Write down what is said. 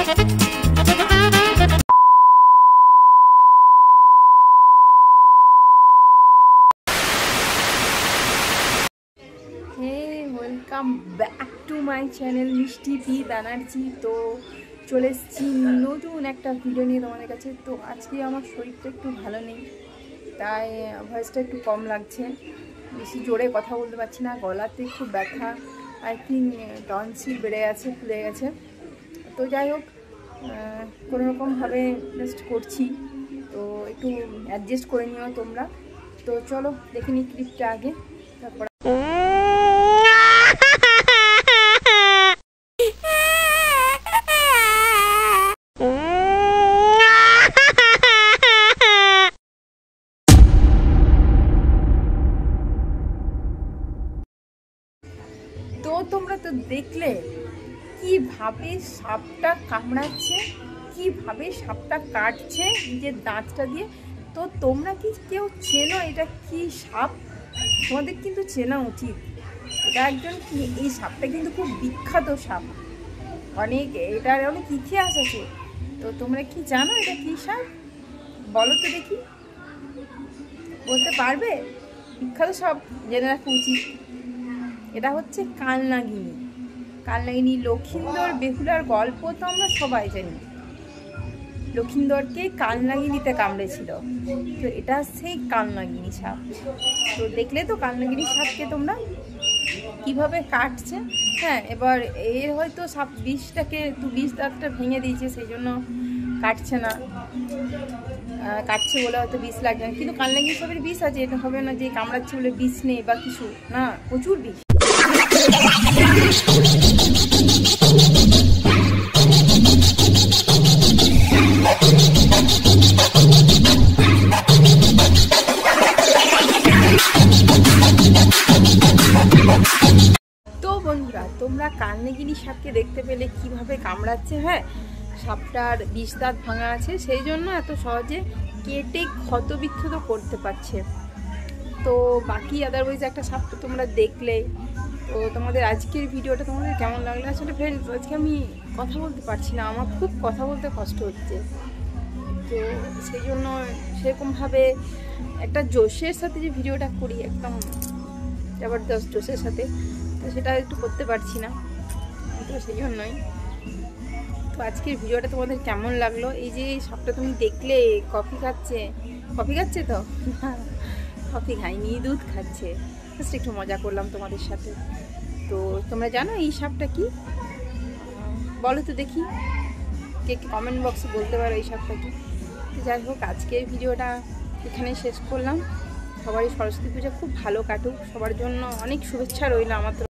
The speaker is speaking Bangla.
Welcome back to my channel Mishti P Banerjee. তো চলে এসেছি নতুন একটা ভিডিও নিয়ে তোমাদের কাছে। তো আজকে আমার শরীরটা একটু ভালো নেই, তাই ভয়েসটা একটু কম লাগছে, বেশি জোরে কথা বলতে পারছি না, গলাতে খুব ব্যথা, আই থিঙ্ক টনসিল বেড়ে গেছে, ফুলে গেছে। তো যাই হোক, কোনোরকমভাবে রেস্ট করছি, তো একটু অ্যাডজাস্ট করে নিও তোমরা। তো চলো দেখে নিই ক্লিপটা আগে, তারপর তো তোমরা তো দেখলে কিভাবে সাপটা কামড়াচ্ছে, কিভাবে সাপটা কাটছে নিজের দাঁতটা দিয়ে। তো তোমরা কি কেউ চেনো এটা কি সাপ? তোমাদের কিন্তু চেনা উচিত। এটা একজন এই সাপটা কিন্তু খুব বিখ্যাত সাপ, এটার অনেক ইতিহাস আছে। তো তোমরা কি জানো এটা কি সাপ? বলো তো দেখি, বলতে পারবে? বিখ্যাত সাপ জেনে রাখা উচিত। এটা হচ্ছে কালনাগিনী। কালনাগিনী লক্ষিন্দর বেহুলার গল্প তো আমরা সবাই জানি। লক্ষিন্দরকে কালনাগিনীতে কামড়েছিল, তো এটা সেই কালনাগিনী সাপ। তো দেখলে তো কালনাগিনী সাপকে তোমরা কিভাবে কাটছে। হ্যাঁ, এবার এর হয়তো সাপ বিষটাকে বিষ দাঁতটা ভেঙে দিয়েছে, সেই জন্য কাটছে না, কাটছে বলে হয়তো বিষ লাগবে না। কিন্তু কালনাগিনী সাপের বিষ আছে, এটা হবে না যে কামড়াচ্ছে বলে বিষ নেই বা কিছু না, প্রচুর বিষ। তো বন্ধুরা, তোমরা কালনাগিনী সাপকে দেখতে পেলে কিভাবে কামড়াচ্ছে। হ্যাঁ, সাপটার বিষ দাঁত ভাঙা আছে, সেই জন্য এত সহজে কেটে ক্ষত বিক্ষত করতে পারছে। তো বাকি আদারওয়াইজ একটা সাপ তো তোমরা দেখলেই। তো তোমাদের আজকের ভিডিওটা তোমাদের কেমন লাগলো? আসলে ফ্রেন্ডস, আজকে আমি কথা বলতে পারছি না, আমার খুব কথা বলতে কষ্ট হচ্ছে। তো সেই জন্য সেরকমভাবে একটা জোশের সাথে যে ভিডিওটা করি, একদম জবরদস্ত জোশের সাথে, তো সেটা একটু করতে পারছি না, তো সেই জন্যই। তো আজকের ভিডিওটা তোমাদের কেমন লাগলো? এই যে সাপটা তুমি দেখলে কফি খাচ্ছে তো কফি খাইনি, দুধ খাচ্ছে, জাস্ট একটু মজা করলাম তোমাদের সাথে। তো তোমরা জানো এই সাপটা কি? বলো তো দেখি, কে কমেন্ট বক্সে বলতে পারো এই সাপটা কি। তো যাই হোক, আজকের ভিডিওটা এখানে শেষ করলাম। সবারই সরস্বতী পূজা খুব ভালো কাটুক, সবার জন্য অনেক শুভেচ্ছা রইল আমার।